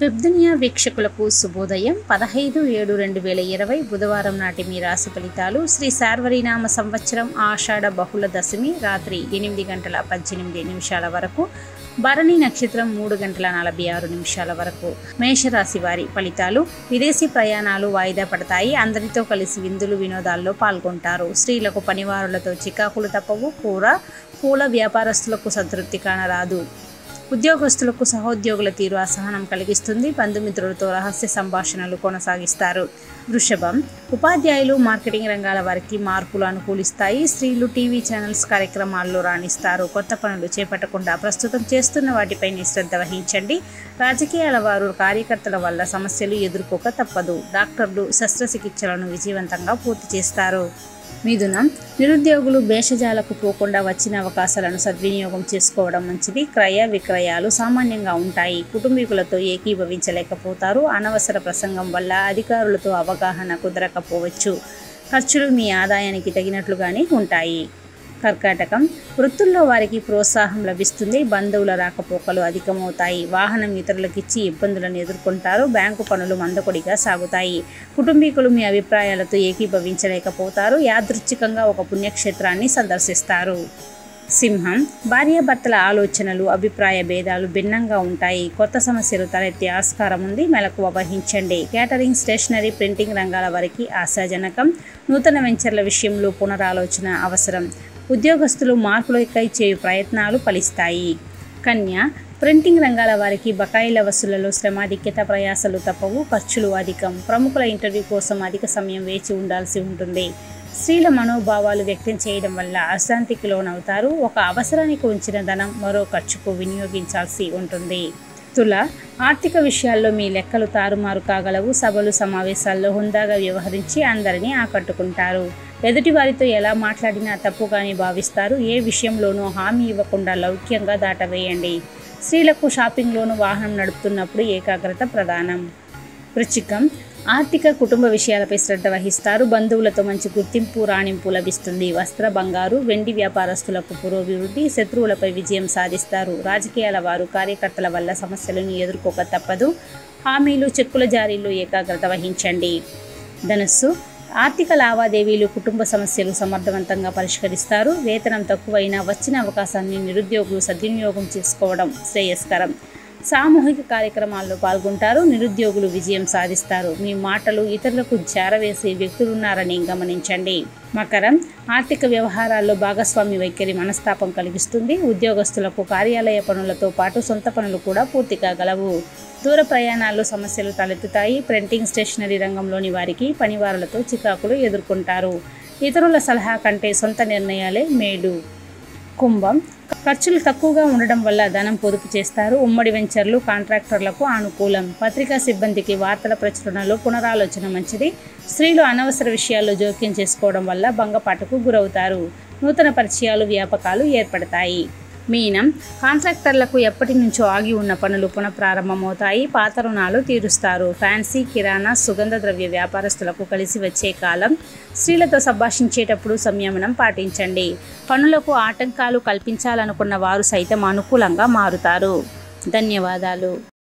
వెబ్దునియా వీక్షకులకు శుభోదయం 15/7/2020 బుధవారం నాటి మీ రాశి ఫలితాలు. శ్రీ శార్వరీనామ సంవత్సరం ఆషాఢ బహుళ దశమి రాత్రి 8:18 వరకు, భరణి నక్షత్రం 3:46 వరకు. మేషరాశి వారి ఫలితాలు. విదేశీ ప్రయాణాలు వాయిదా పడతాయి. అందరితో కలిసి విందులు వినోదాల్లో పాల్గొంటారు. స్త్రీలకు పనివారులతో చికాకులు తప్పవు. పూల వ్యాపారస్తులకు సంతృప్తి కానరాదు. ఉద్యోగస్తులకు సహోద్యోగుల తీరు అసహనం కలిగిస్తుంది. బంధుమిత్రులతో రహస్య సంభాషణలు కొనసాగిస్తారు. వృషభం. ఉపాధ్యాయులు, మార్కెటింగ్ రంగాల వారికి మార్పులు అనుకూలిస్తాయి. స్త్రీలు టీవీ ఛానల్స్ కార్యక్రమాల్లో రాణిస్తారు. కొత్త పనులు చేపట్టకుండా ప్రస్తుతం చేస్తున్న వాటిపై శ్రద్ధ వహించండి. రాజకీయాల వారు కార్యకర్తల వల్ల సమస్యలు ఎదుర్కోక తప్పదు. డాక్టర్లు శస్త్రచికిత్సలను విజయవంతంగా పూర్తి చేస్తారు. మిథునం. నిరుద్యోగులు భేషజాలకు పోకుండా వచ్చిన అవకాశాలను సద్వినియోగం చేసుకోవడం మంచిది. క్రయ విక్రయాలు సామాన్యంగా ఉంటాయి. కుటుంబీకులతో ఏకీభవించలేకపోతారు. అనవసర ప్రసంగం వల్ల అధికారులతో అవగాహన కుదరకపోవచ్చు. ఖర్చులు మీ ఆదాయానికి తగినట్లుగానే ఉంటాయి. కర్కాటకం. వృత్తుల్లో వారికి ప్రోత్సాహం లభిస్తుంది. బంధువుల రాకపోకలు అధికమవుతాయి. వాహనం ఇతరులకిచ్చి ఇబ్బందులను ఎదుర్కొంటారు. బ్యాంకు పనులు మందకొడిగా సాగుతాయి. కుటుంబీకులు మీ అభిప్రాయాలతో ఏకీభవించలేకపోతారు. యాదృచ్ఛికంగా ఒక పుణ్యక్షేత్రాన్ని సందర్శిస్తారు. సింహం. భార్యాభర్తల ఆలోచనలు, అభిప్రాయ భేదాలు భిన్నంగా ఉంటాయి. కొత్త సమస్యలు తలెత్తే ఆస్కారం ఉంది. మెలకువ వహించండి. కేటరింగ్, స్టేషనరీ, ప్రింటింగ్ రంగాల వారికి ఆశాజనకం. నూతన వెంచర్ల విషయంలో పునరాలోచన అవసరం. ఉద్యోగస్తులు మార్పులకై చేయు ప్రయత్నాలు ఫలిస్తాయి. కన్య. ప్రింటింగ్ రంగాల వారికి బకాయిల వసూళ్లలో శ్రమాధిక్యత, ప్రయాసలు తప్పవు. ఖర్చులు అధికం. ప్రముఖుల ఇంటర్వ్యూ కోసం అధిక సమయం వేచి ఉండాల్సి ఉంటుంది. స్త్రీల మనోభావాలు వ్యక్తం చేయడం వల్ల అశాంతికి లోనవుతారు. ఒక అవసరానికి ఉంచిన ధనం మరో ఖర్చుకు వినియోగించాల్సి ఉంటుంది. తుల. ఆర్థిక విషయాల్లో మీ లెక్కలు తారుమారు కాగలవు. సభలు, సమావేశాల్లో హుందాగా వ్యవహరించి అందరినీ ఆకట్టుకుంటారు. ఎదుటి వారితో ఎలా మాట్లాడినా తప్పుగానే భావిస్తారు. ఏ విషయంలోనూ హామీ ఇవ్వకుండా లౌక్యంగా దాటవేయండి. స్త్రీలకు షాపింగ్లోనూ వాహనం నడుపుతున్నప్పుడు ఏకాగ్రత ప్రధానం. వృశ్చికం. ఆర్థిక, కుటుంబ విషయాలపై శ్రద్ధ వహిస్తారు. బంధువులతో మంచి గుర్తింపు, రాణింపు లభిస్తుంది. వస్త్ర, బంగారు, వెండి వ్యాపారస్తులకు పురోభివృద్ధి. శత్రువులపై విజయం సాధిస్తారు. రాజకీయాల వారు కార్యకర్తల వల్ల సమస్యలను ఎదుర్కోక తప్పదు. హామీలు, చెక్కుల జారీలో ఏకాగ్రత వహించండి. ధనుస్సు. ఆర్థిక లావాదేవీలు, కుటుంబ సమస్యలు సమర్థవంతంగా పరిష్కరిస్తారు. వేతనం తక్కువైనా వచ్చిన అవకాశాన్ని నిరుద్యోగులు సద్వినియోగం చేసుకోవడం శ్రేయస్కరం. సామూహిక కార్యక్రమాల్లో పాల్గొంటారు. నిరుద్యోగులు విజయం సాధిస్తారు. మీ మాటలు ఇతరులకు చేరవేసే వ్యక్తులున్నారని గమనించండి. మకరం. ఆర్థిక వ్యవహారాల్లో భాగస్వామి వైఖరి మనస్తాపం కలిగిస్తుంది. ఉద్యోగస్తులకు కార్యాలయ పనులతో పాటు సొంత పనులు కూడా పూర్తి కాగలవు. దూర ప్రయాణాల్లో సమస్యలు తలెత్తుతాయి. ప్రింటింగ్, స్టేషనరీ రంగంలోని వారికి పనివారులతో చికాకులు ఎదుర్కొంటారు. ఇతరుల సలహా కంటే సొంత నిర్ణయాలే మేలు. కుంభం. ఖర్చులు తక్కువగా ఉండడం వల్ల ధనం పొదుపు చేస్తారు. ఉమ్మడి వెంచర్లు, కాంట్రాక్టర్లకు అనుకూలం. పత్రికా సిబ్బందికి వార్తల ప్రచురణలో పునరాలోచన మంచిది. స్త్రీలు అనవసర విషయాల్లో జోక్యం చేసుకోవడం వల్ల భంగపాటుకు గురవుతారు. నూతన పరిచయాలు, వ్యాపకాలు ఏర్పడతాయి. మీనం. కాంట్రాక్టర్లకు ఎప్పటి నుంచో ఆగి ఉన్న పనులు పునఃప్రారంభమవుతాయి. పాత రుణాలు తీరుస్తారు. ఫ్యాన్సీ, కిరాణా, సుగంధ ద్రవ్య వ్యాపారస్తులకు కలిసి వచ్చే కాలం. స్త్రీలతో సంభాషించేటప్పుడు సంయమనం పాటించండి. పనులకు ఆటంకాలు కల్పించాలనుకున్న వారు సైతం అనుకూలంగా మారుతారు. ధన్యవాదాలు.